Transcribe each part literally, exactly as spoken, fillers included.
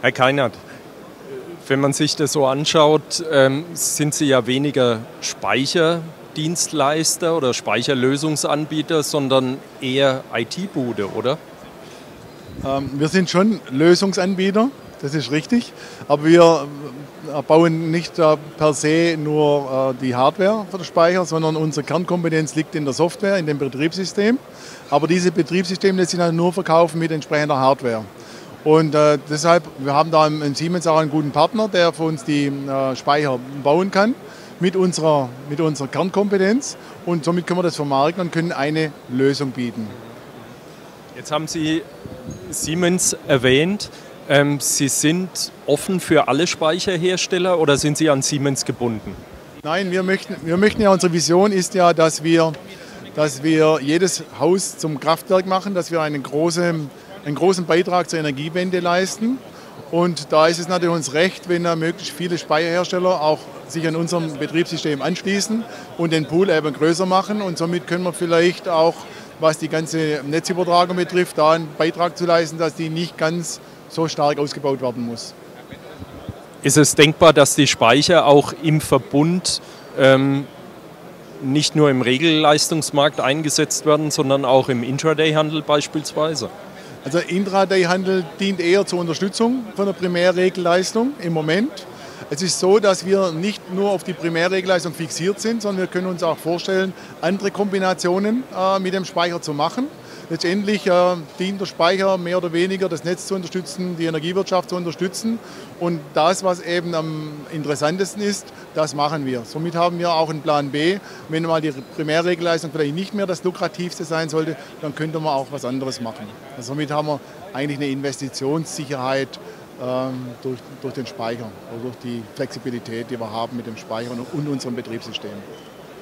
Herr Keinert, wenn man sich das so anschaut, ähm, sind Sie ja weniger Speicherdienstleister oder Speicherlösungsanbieter, sondern eher I T-Bude, oder? Ähm, wir sind schon Lösungsanbieter, das ist richtig, aber wir bauen nicht äh, per se nur äh, die Hardware für den Speicher, sondern unsere Kernkompetenz liegt in der Software, in dem Betriebssystem. Aber diese Betriebssysteme lässt sich dann nur verkaufen mit entsprechender Hardware. Und äh, deshalb, wir haben da im, im Siemens auch einen guten Partner, der für uns die äh, Speicher bauen kann mit unserer, mit unserer Kernkompetenz. Und somit können wir das vermarkten und können eine Lösung bieten. Jetzt haben Sie Siemens erwähnt. Ähm, Sie sind offen für alle Speicherhersteller oder sind Sie an Siemens gebunden? Nein, wir möchten, wir möchten ja, unsere Vision ist ja, dass wir, dass wir jedes Haus zum Kraftwerk machen, dass wir einen großen, einen großen Beitrag zur Energiewende leisten. Und da ist es natürlich uns recht, wenn da möglichst viele Speicherhersteller auch sich an unserem Betriebssystem anschließen und den Pool eben größer machen. Und somit können wir vielleicht auch, was die ganze Netzübertragung betrifft, da einen Beitrag zu leisten, dass die nicht ganz so stark ausgebaut werden muss. Ist es denkbar, dass die Speicher auch im Verbund ähm, nicht nur im Regelleistungsmarkt eingesetzt werden, sondern auch im Intraday-Handel beispielsweise? Also Intraday-Handel dient eher zur Unterstützung von der Primärregelleistung im Moment. Es ist so, dass wir nicht nur auf die Primärregelleistung fixiert sind, sondern wir können uns auch vorstellen, andere Kombinationen äh, mit dem Speicher zu machen. Letztendlich äh, dient der Speicher mehr oder weniger, das Netz zu unterstützen, die Energiewirtschaft zu unterstützen. Und das, was eben am interessantesten ist, das machen wir. Somit haben wir auch einen Plan B. Wenn mal die Primärregelleistung vielleicht nicht mehr das lukrativste sein sollte, dann könnte man auch was anderes machen. Also somit haben wir eigentlich eine Investitionssicherheit ähm, durch, durch den Speicher oder durch die Flexibilität, die wir haben mit dem Speicher und, und unserem Betriebssystem.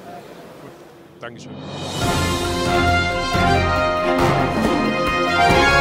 Dankeschön.